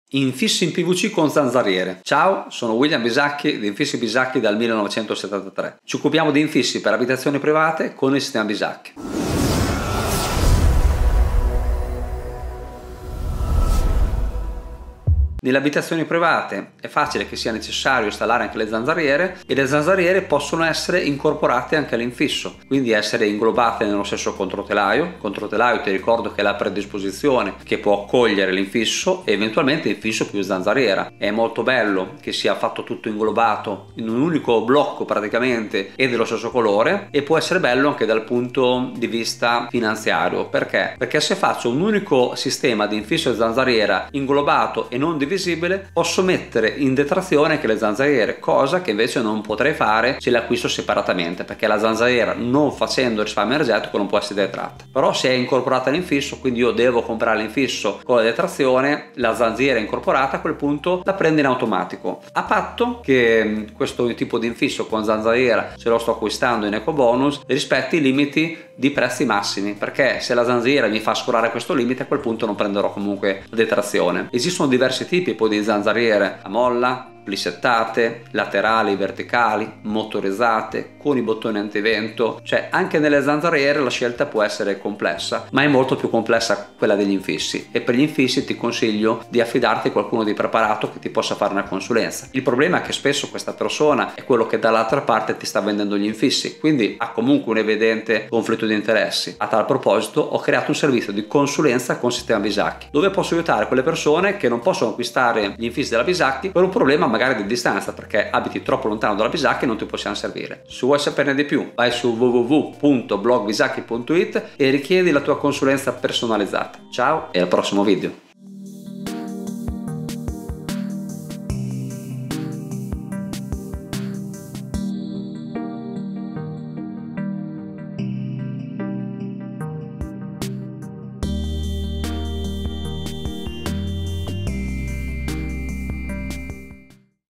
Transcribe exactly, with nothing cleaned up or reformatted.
Infissi in P V C con zanzariere. Ciao, sono William Bisacchi di Infissi Bisacchi dal millenovecentosettantatré. Ci occupiamo di infissi per abitazioni private con il sistema Bisacchi. Nelle abitazioni private è facile che sia necessario installare anche le zanzariere e le zanzariere possono essere incorporate anche all'infisso, quindi essere inglobate nello stesso controtelaio. Controtelaio, ti ricordo che è la predisposizione che può accogliere l'infisso e eventualmente infisso più zanzariera. È molto bello che sia fatto tutto inglobato in un unico blocco praticamente e dello stesso colore, e può essere bello anche dal punto di vista finanziario. Perché? Perché se faccio un unico sistema di infisso e zanzariera inglobato e non divisibile, posso mettere in detrazione anche le zanzariere, cosa che invece non potrei fare se le acquisto separatamente, perché la zanzariera, non facendo risparmio energetico, non può essere detratta. Però se è incorporata all'infisso, quindi io devo comprare l'infisso con la detrazione, la zanzariera incorporata a quel punto la prende in automatico, a patto che questo tipo di infisso con zanzariera, se lo sto acquistando in ecobonus, rispetti i limiti di prezzi massimi, perché se la zanzariera mi fa sforare questo limite, a quel punto non prenderò comunque detrazione. Esistono diversi tipi poi di zanzariere: a molla, plissettate, laterali, verticali, motorizzate, con i bottoni antivento. Cioè anche nelle zanzariere la scelta può essere complessa, ma è molto più complessa quella degli infissi, e per gli infissi ti consiglio di affidarti a qualcuno di preparato che ti possa fare una consulenza. Il problema è che spesso questa persona è quello che dall'altra parte ti sta vendendo gli infissi, quindi ha comunque un evidente conflitto di interessi. A tal proposito ho creato un servizio di consulenza con sistema Bisacchi, dove posso aiutare quelle persone che non possono acquistare gli infissi della Bisacchi per un problema magari di distanza, perché abiti troppo lontano dalla Bisacchi e non ti possiamo servire. Se vuoi saperne di più, vai su w w w punto blog bisacchi punto it e richiedi la tua consulenza personalizzata. Ciao e al prossimo video.